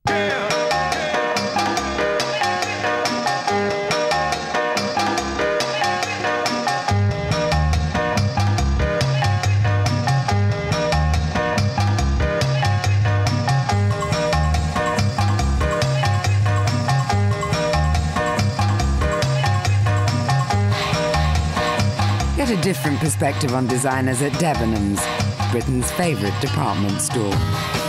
Get a different perspective on designers at Debenhams, Britain's favourite department store.